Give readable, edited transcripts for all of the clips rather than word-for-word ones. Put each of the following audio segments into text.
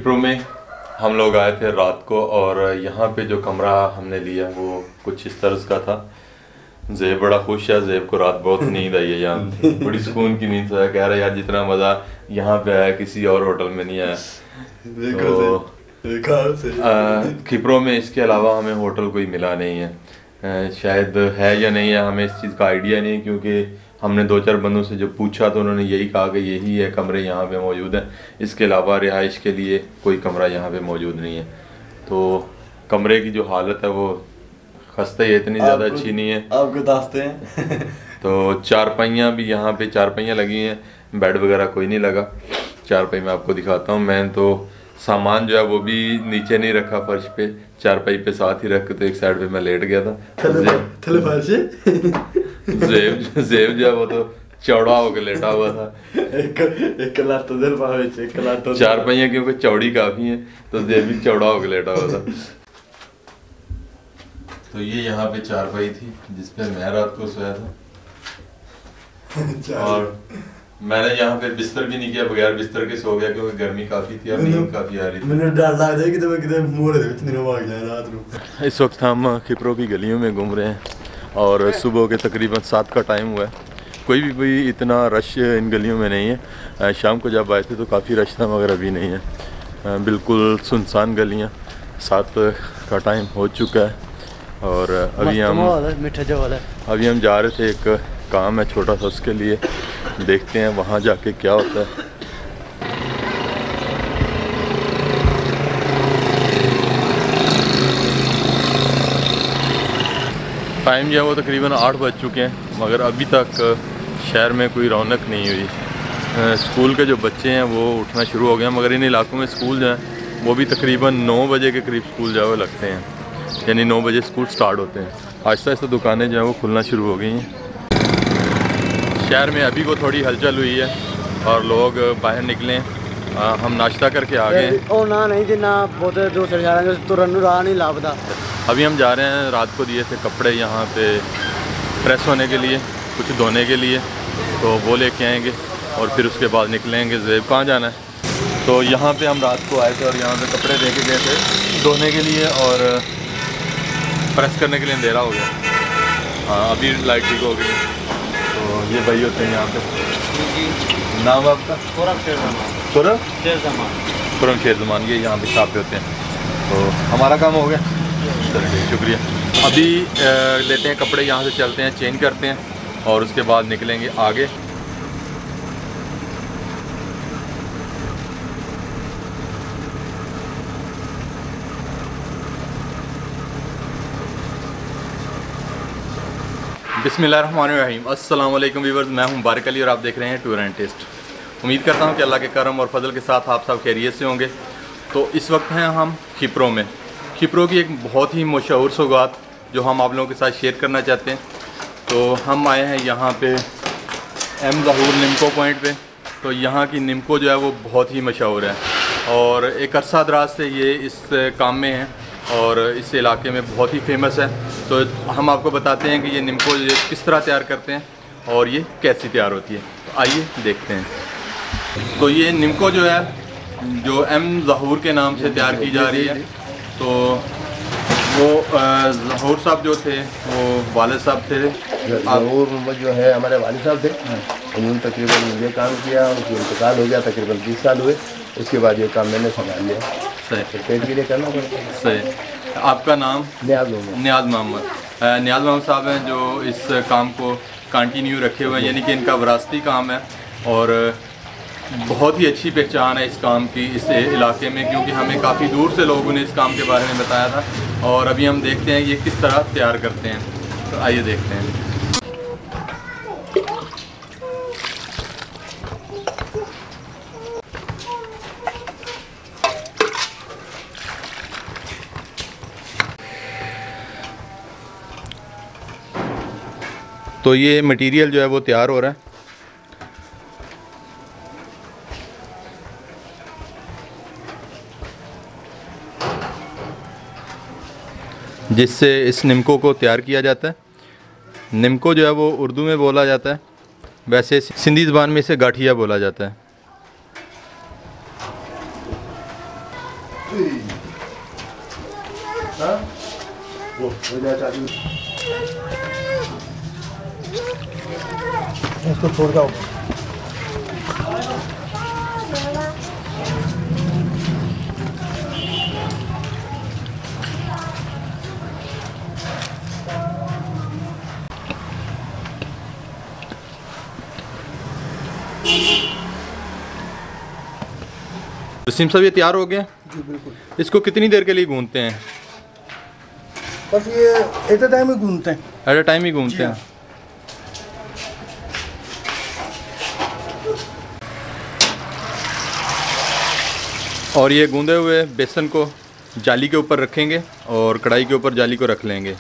खिप्रो में हम लोग आए थे रात को और यहाँ पे जो कमरा हमने लिया वो कुछ इस तरह का था। ज़ेब बड़ा खुश है, ज़ेब को रात बहुत नींद आई है यहाँ पे, बड़ी सुकून की नींद है। कह रहा है यार जितना मज़ा यहाँ पे आया किसी और होटल में नहीं आया। तो खिप्रो में इसके अलावा हमें होटल कोई मिला नहीं है, शायद है या नहीं है हमें इस चीज़ का आइडिया नहीं, क्योंकि हमने 2-4 बंदों से जो पूछा तो उन्होंने यही कहा कि यही है कमरे यहाँ पे मौजूद हैं, इसके अलावा रिहाइश के लिए कोई कमरा यहाँ पे मौजूद नहीं है। तो कमरे की जो हालत है वो खस्ता ही, इतनी ज़्यादा अच्छी नहीं है। आपको बताते हैं तो चारपाइयाँ भी यहाँ पे चारपाइयाँ लगी हैं, बेड वगैरह कोई नहीं लगा। चारपाई मैं आपको दिखाता हूँ। मैं तो सामान जो है वो भी नीचे नहीं रखा फर्श पे, चारपाई पे साथ ही रख के तो एक साइड पे मैं लेट गया था। ज़ेब जो है वो तो चौड़ा होकर लेटा हुआ था। चारपाइयाँ क्योंकि चौड़ी काफ़ी हैं तो ज़ेब भी चौड़ा होकर लेटा हुआ था। तो ये यहाँ पे चारपाई थी जिसपे मैं रात को सोया था और मैंने यहाँ पे बिस्तर भी नहीं किया, बगैर बिस्तर के सो गया क्योंकि गर्मी काफ़ी थी और नींद काफ़ी आ रही थी। मैंने डर लग रहा है कि तो कितने मोड़ दे इतनी भाग जाए रात को। इस वक्त हम खिप्रो की गलियों में घूम रहे हैं और सुबह के तकरीबन 7 का टाइम हुआ है। कोई इतना रश इन गलियों में नहीं है। शाम को जब आए थे तो काफ़ी रश था मगर अभी नहीं है, बिल्कुल सुनसान गलियाँ। 7 का टाइम हो चुका है और अभी हम जा रहे थे, एक काम है छोटा सा उसके लिए, देखते हैं वहाँ जाके क्या होता है। टाइम जो है वो तकरीबन 8 बज चुके हैं मगर अभी तक शहर में कोई रौनक नहीं हुई। स्कूल के जो बच्चे हैं वो उठना शुरू हो गए हैं मगर इन इलाकों में स्कूल जो हैं वो भी तकरीबन 9 बजे के करीब स्कूल जो है वो लगते हैं, यानी 9 बजे स्कूल स्टार्ट होते हैं। आहिस्ता आहिस्ता दुकानें जो हैं वो खुलना शुरू हो गई हैं। शहर में अभी को थोड़ी हलचल हुई है और लोग बाहर निकले। हम नाश्ता करके आ गए अभी हम जा रहे हैं, रात को दिए थे कपड़े यहाँ पे प्रेस होने के लिए, कुछ धोने के लिए, तो वो लेके आएंगे और फिर उसके बाद निकलेंगे। ज़ेब कहाँ जाना है? तो यहाँ पे हम रात को आए थे और यहाँ पे कपड़े लेके गए थे धोने के लिए और प्रेस करने के लिए अंधेरा हो गया। हाँ अभी लाइट ठीक हो गई। तो ये भाई होते हैं यहाँ पे। नाम आपका? खुरम शेरजमान, ये यहाँ पे छापे होते हैं। तो हमारा काम हो गया, चलिए शुक्रिया। अभी लेते हैं कपड़े, यहाँ से चलते हैं, चेंज करते हैं और उसके बाद निकलेंगे आगे। बिस्मिल्लाहिर्रहमानिर्रहीम। अस्सलाम वालेकुम व्यूअर्स, मैं हूं बारिक अली और आप देख रहे हैं टूर एंड टेस्ट। उम्मीद करता हूं कि अल्लाह के करम और फजल के साथ आप सब खैरियत से होंगे। तो इस वक्त हैं हम खिप्रो में। खिप्रो की एक बहुत ही मशहूर सौगात जो हम आप लोगों के साथ शेयर करना चाहते हैं। तो हम आए हैं यहाँ पे एम ज़हूर निम्को पॉइंट पे। तो यहाँ की निम्को जो है वो बहुत ही मशहूर है और एक अरसा दराज से ये इस काम में है और इस इलाके में बहुत ही फेमस है। तो हम आपको बताते हैं कि ये निम्को किस तरह तैयार करते हैं और ये कैसी तैयार होती है। तो आइए देखते हैं। तो ये निम्को जो है जो एम ज़हूर के नाम से तैयार की जा रही है। तो वो ज़हूर साहब जो थे वो वालिद साहब थे। ज़हूर जो है हमारे वालिद साहब थे, उन्होंने तकरीबन ये काम किया, उनकी इंतकाल हो गया, तकरीबन 20 साल हुए। उसके बाद ये काम मैंने संभाल लिया। सही, पेट के लिए करना पड़ता है। सही। आपका नाम? नियाज़ मोहम्मद। नियाज़ मोहम्मद साहब हैं जो इस काम को कंटिन्यू रखे हुए हैं, यानी कि इनका विरासती काम है और बहुत ही अच्छी पहचान है इस काम की इस इलाके में, क्योंकि हमें काफ़ी दूर से लोगों ने इस काम के बारे में बताया था। और अभी हम देखते हैं ये किस तरह तैयार करते हैं। तो आइए देखते हैं। तो ये मटेरियल जो है वो तैयार हो रहा है। जिससे इस निम्को को तैयार किया जाता है। निम्को जो है वो उर्दू में बोला जाता है, वैसे सिंधी ज़बान में इसे गाठिया बोला जाता है। इसको छोड़ जाओ। वसीम साहब ये तैयार हो गया? जी बिल्कुल। इसको कितनी देर के लिए गूंथते हैं? बस ये एट अ टाइम ही घूमते हैं। एट अ टाइम ही गूंथते हैं। और ये गूंदे हुए बेसन को जाली के ऊपर रखेंगे और कढ़ाई के ऊपर जाली को रख लेंगे।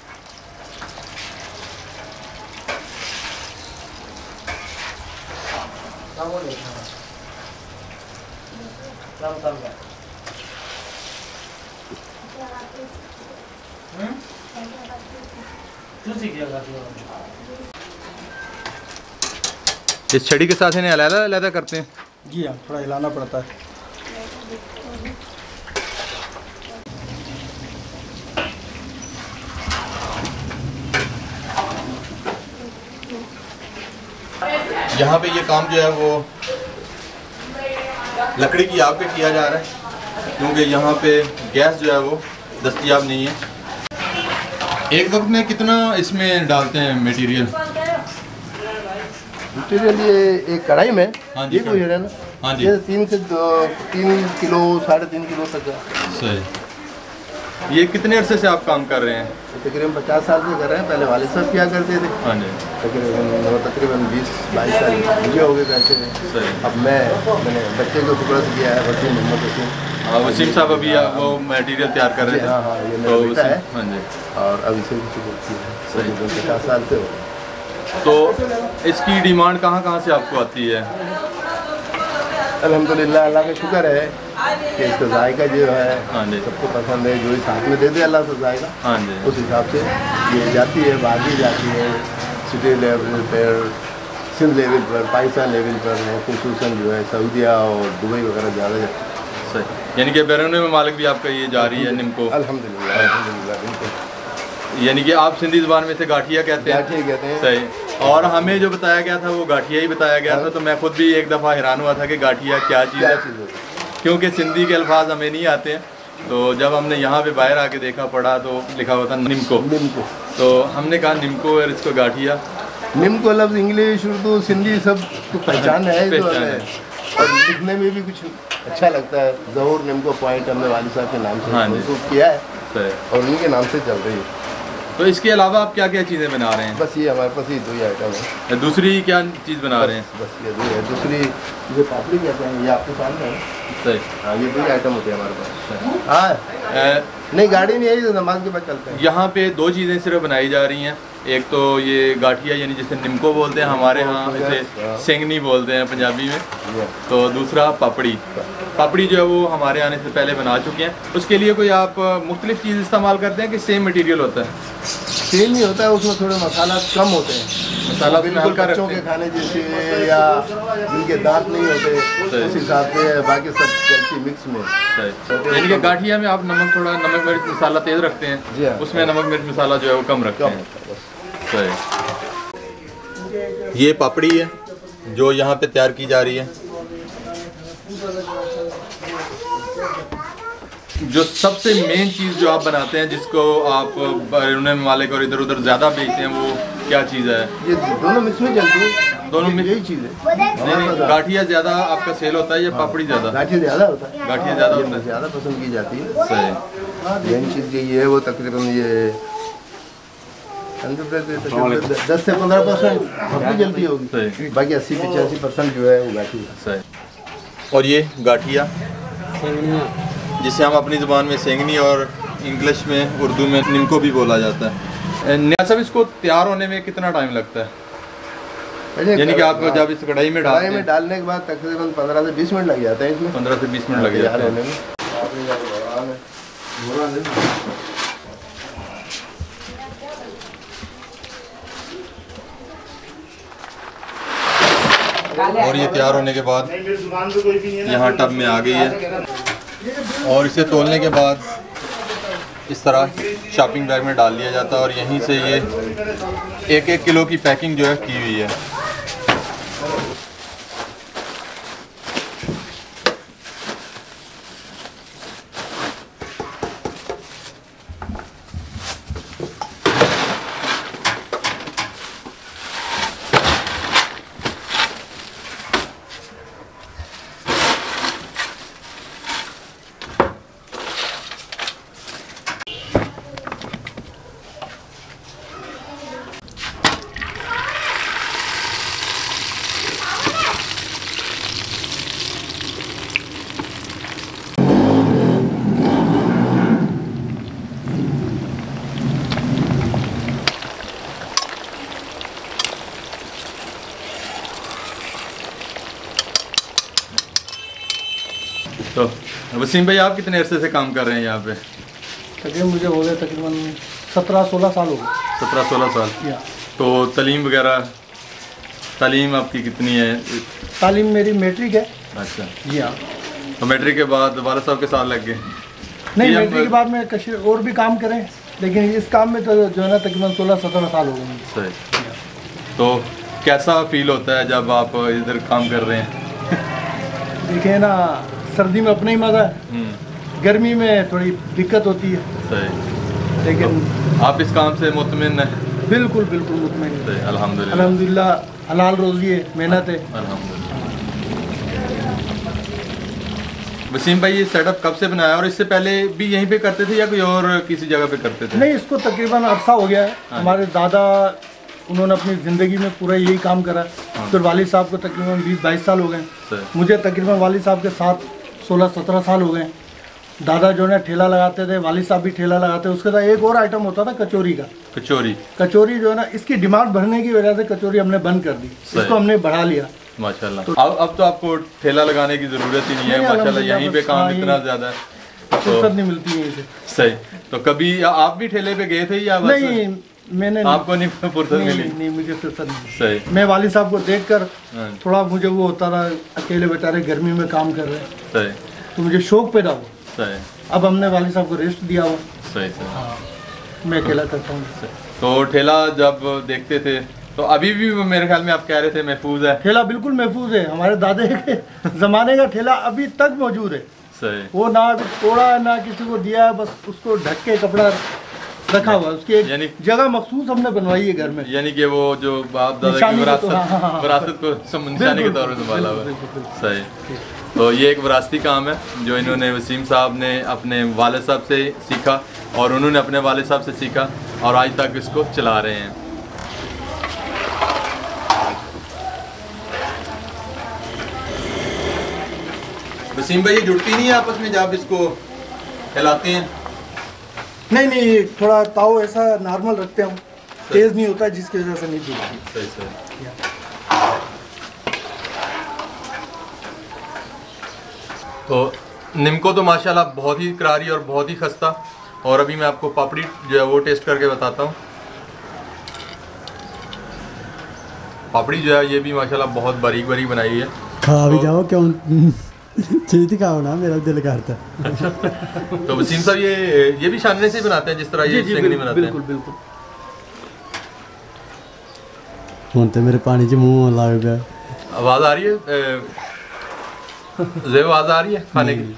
इस छड़ी के साथ इन्हें अलग अलग करते हैं? जी हाँ, थोड़ा हिलाना पड़ता है। यहाँ पे ये काम जो है वो लकड़ी की आग पे किया जा रहा है, क्योंकि यहाँ पे गैस जो है वो दस्तयाब नहीं है। एक वक्त में कितना इसमें डालते हैं मटेरियल? ये एक कढ़ाई में हाँ जी, ये कोई है ना, हाँ जी, ये 3 किलो 3.5 किलो तक है। सही। ये कितने अरसे से आप काम कर रहे हैं? तकरीबन 50 साल से कर रहे हैं। पहले वालिद साहब किया करते थे। हाँ जी। तकरीबन 20-22 साल मुझे हो गए करते थे। सही। अब मैंने बच्चे को सुपुर्द किया है, वसीम मोहम्मद वसीम। हाँ, वसीम साहब अभी वो मटेरियल तैयार कर रहे थे। हाँ हाँ, ये तो मेरा बेटा है। हाँ जी। और अब इसे भी सुपुर्द किया है। सही। 50 साल से हो। तो इसकी डिमांड कहाँ कहाँ से आपको आती है? अल्हम्दुलिल्लाह, अल्लाह का शुक्र है कि इसका जायका जो है हाँ जी, सबको पसंद है। जो इस हाथ में दे दे अल्लाह से जायका, हाँ जी, उस हिसाब से ये जाती है, बाहर भी जाती है, सिटी लेवल पर, सिंध लेवल पर, पाकिस्तान लेवल पर, खुसूसन जो है सऊदीया और दुबई वगैरह ज़्यादा जाती है। सही। यानी कि बैरून ममालिक भी आपका ये जा रही है निम्को? अल्हम्दुलिल्लाह, अल्हम्दुलिल्लाह, बिल्कुल। यानी कि आप सिंधी ज़बान में से गाठिया कहते हैं? गाठिया कहते हैं। सही। और हमें जो बताया गया था वो गाठिया ही बताया गया था, तो मैं खुद भी एक दफ़ा हैरान हुआ था कि गाठिया क्या चीज़ है, क्योंकि सिंधी के अल्फाज हमें नहीं आते हैं। तो जब हमने यहाँ पे बाहर आके देखा पढ़ा तो लिखा हुआ था निम्को। निम्को, तो हमने कहा निम्को और इसको गाठिया। निम्को लफ्ज़ इंग्लिश, उर्दू, सिंधी सब तो पहचान है, तो पहचान है। और लिखने में भी कुछ अच्छा लगता है। ज़हूर निम्को पॉइंट हमने वालिद साहब के नाम से हाँ जी। मंसूब किया है सही। और उनके नाम से चल रही है। तो इसके अलावा आप क्या क्या चीज़ें बना रहे हैं? बस ये हमारे पास ये 2 ही आइटम है। दूसरी क्या चीज़ बना रहे हैं? बस ये 2 है। दूसरी जो पापड़ी कहते हैं, ये आपके सामने है। सही। हाँ, ये 2 ही आइटम होते हैं हमारे पास। हाँ, नहीं गाड़ी नहीं आई तो नमाज के बाद चलते हैं। यहाँ पे 2 चीज़ें सिर्फ बनाई जा रही हैं। एक तो ये गाठिया यानी जिसे निम्को बोलते हैं, हमारे यहाँ इसे सेंगनी बोलते हैं पंजाबी में। तो दूसरा पापड़ी। पापड़ी जो है वो हमारे आने से पहले बना चुके हैं। उसके लिए कोई आप मुख्तलिफ चीज़ इस्तेमाल करते हैं कि सेम मटेरियल होता है? सेम ही होता है, उसमें थोड़े मसाला कम होते हैं। मसाला बिल्कुल का बच्चों के खाने जैसे या जिनके दांत नहीं होते उस हिसाब से, बाकी सब चलती मिक्स में। यानी कि गाठिया में आप नमक थोड़ा नमक मिर्च मसाला तेज़ रखते हैं, जी हाँ। उसमें नमक मिर्च मसाला जो है वो कम रखते हैं। सही। ये पापड़ी है जो यहाँ पे तैयार की जा रही है। जो सबसे मेन चीज़ जो आप बनाते हैं, जिसको आप बैरून ममालिक और इधर उधर ज़्यादा बेचते हैं, वो क्या चीज़ है? ये दोनों मिक्स में चलती है। दोनों में यही चीज़ है। नहीं, गाठिया ज़्यादा आपका सेल होता है या पापड़ी ज़्यादा? गाठिया ज़्यादा होता है। गाठिया ज़्यादा होता है, ज़्यादा पसंद की जाती है। सही। मेन चीज़ यही है, वो तकरीबन ये 10 से 15% पापड़ी जल्दी होगी, सही। बाकी 80-85% जो है वो गाठिया। सही। और ये गाठिया जिसे हम अपनी ज़ुबान में सेंगनी और इंग्लिश में उर्दू में निम्को भी बोला जाता है। नियाज़ साहब, इसको तैयार होने में कितना टाइम लगता है? यानी कि आप जब इस कढ़ाई में डालने के बाद तकरीबन 15 से 20 मिनट लग जाते हैं इसमें। 15 से 20 मिनट लग जाते हैं। और ये तैयार होने के बाद यहाँ टब में आ गई है और इसे तोलने के बाद इस तरह शॉपिंग बैग में डाल लिया जाता है और यहीं से ये 1-1 किलो की पैकिंग जो है की हुई है। तो वसीम भाई आप कितने अरसे से काम कर रहे हैं यहाँ पे? तकरीबन मुझे हो गए तकरीबन 17-16 साल हो गए। 17-16 साल। तो तालीम वगैरह, तालीम आपकी कितनी है? तालीम मेरी मैट्रिक है। अच्छा जी हाँ। तो मैट्रिक के बाद वाला साहब के साथ लग गए? नहीं, मैट्रिक के बाद मैं और भी काम करें, लेकिन इस काम में तो जो है ना तकरीबन 16-17 साल हो गए। सही। तो कैसा फील होता है जब आप इधर काम कर रहे हैं? देखिए ना, सर्दी में अपना ही मज़ा है, गर्मी में थोड़ी दिक्कत होती है। सही। लेकिन तो आप इस काम से मुतमिन हैं? बिल्कुल बिल्कुल मुतमिन है। सही, अल्हम्दुलिल्लाह। अल्हम्दुलिल्लाह, हलाल रोज़ी है, मेहनत है। अल्हम्दुलिल्लाह। वसीम भाई ये सेटअप कब से बनाया और इससे पहले भी यहीं पे करते थे या कोई और किसी जगह पे करते थे? नहीं, इसको तकरीबन अरसा हो गया है। हमारे दादा, उन्होंने अपनी ज़िंदगी में पूरा यही काम करा। फिर वालिद साहब को तकरीबन 20-22 साल हो गए। मुझे तकरीबन वालिद साहब के साथ 16-17 साल हो गए। दादा जो है ठेला लगाते थे, वालिद साहब भी ठेला लगाते। उसके साथ एक और आइटम होता था कचौरी का। कचौरी जो है ना, इसकी डिमांड बढ़ने की वजह से कचौरी हमने बंद कर दी, इसको हमने बढ़ा लिया। माशाल्लाह। तो अब तो आपको ठेला लगाने की ज़रूरत ही नहीं है, माशाल्लाह। यहीं पे काम इतना ज़्यादा है, फुर्सत नहीं मिलती है इसे। सही। तो कभी आप भी ठेले पे गए थे या बस? नहीं, मैंने आपको नहीं फुर्सत मिली? नहीं, मुझे फुर्सत नहीं। सही। मैं वालिद साहब को देखकर थोड़ा मुझे वो होता था, अकेले बेचारे गर्मी में काम कर रहे हैं। सही। तो मुझे शौक पैदा हुआ। सही। अब हमने वालिद साहब को रेस्ट दिया हुआ। सही। मैं अकेला करता हूँ। तो ठेला जब देखते थे तो अभी भी मेरे ख्याल में आप कह रहे थे महफूज है? ठेला बिल्कुल महफूज है। हमारे दादे के ज़माने का ठेला अभी तक मौजूद है। सही। वो ना अभी तोड़ा है ना किसी को दिया है, बस उसको ढक के कपड़ा रखा हुआ है। उसकी एक जगह मखसूस हमने बनवाई है घर में। यानी कि वो जो बाप दादा की विरासत को निशानी के तौर पर संभाला हुआ। सही। तो ये एक विरासती काम है जो इन्होंने, वसीम साहब ने अपने वालिद साहब से सीखा और उन्होंने अपने वालिद साहब से सीखा और आज तक इसको चला रहे हैं। वसीम भाई ये जुड़ती नहीं है आपस में जब इसको हिलाते हैं? नहीं, थोड़ा ताव ऐसा नॉर्मल रखते हैं हम, तेज़ नहीं होता जिसकी वजह से नहीं जुड़ती। सही। तो निम्को तो माशाल्लाह बहुत ही करारी और बहुत ही खस्ता। और अभी मैं आपको पापड़ी जो है वो टेस्ट करके बताता हूँ। पापड़ी जो है ये भी माशाल्लाह बहुत बारीक बारीक बनाई है। खा भी जाओ क्यों, चीज़ खाओ ना, मेरा दिल करता है। तो वसीम साहब ये भी छानने से बनाते हैं जिस तरह ये सिंगनी बनाते हैं? बिल्कुल। हुन तो मेरे पानी च मुंह लग गया। आवाज़ आ रही है? ज़ेब आवाज़ आ रही है खाने की?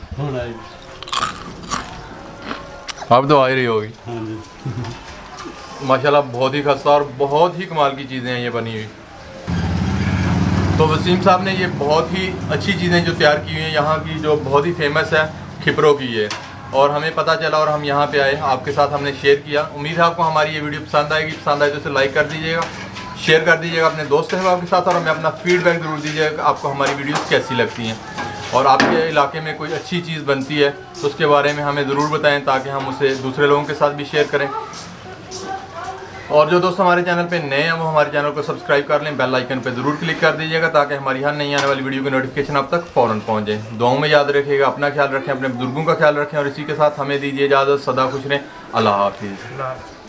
अब तो आ ही रही होगी। माशाल्लाह बहुत ही खस्ता और बहुत ही कमाल की चीज़ें हैं ये बनी हुई। तो वसीम साहब ने ये बहुत ही अच्छी चीज़ें जो तैयार की हुई हैं, यहाँ की जो बहुत ही फेमस है खिपरों की है, और हमें पता चला और हम यहाँ पे आए, आपके साथ हमने शेयर किया। उम्मीद है आपको हमारी ये वीडियो पसंद आएगी। पसंद आए तो इसे लाइक कर दीजिएगा, शेयर कर दीजिएगा अपने दोस्त अहबाब के साथ, और हमें अपना फीडबैक ज़रूर दीजिएगा आपको हमारी वीडियोस कैसी लगती हैं। और आपके इलाके में कोई अच्छी चीज़ बनती है तो उसके बारे में हमें ज़रूर बताएं ताकि हम उसे दूसरे लोगों के साथ भी शेयर करें। और जो दोस्त हमारे चैनल पे नए हैं वो हमारे चैनल को सब्सक्राइब कर लें, बेल आइकन पे ज़रूर क्लिक कर दीजिएगा ताकि हमारी हर नई आने वाली वीडियो की नोटिफिकेशन आप तक फ़ौरन पहुँच जाए। दुआओं में याद रखिएगा, अपना ख्याल रखें, अपने बुजुर्गों का ख्याल रखें, और इसी के साथ हमें दीजिए इजाज़त। सदा खुश रहें। अल्लाह हाफिज़।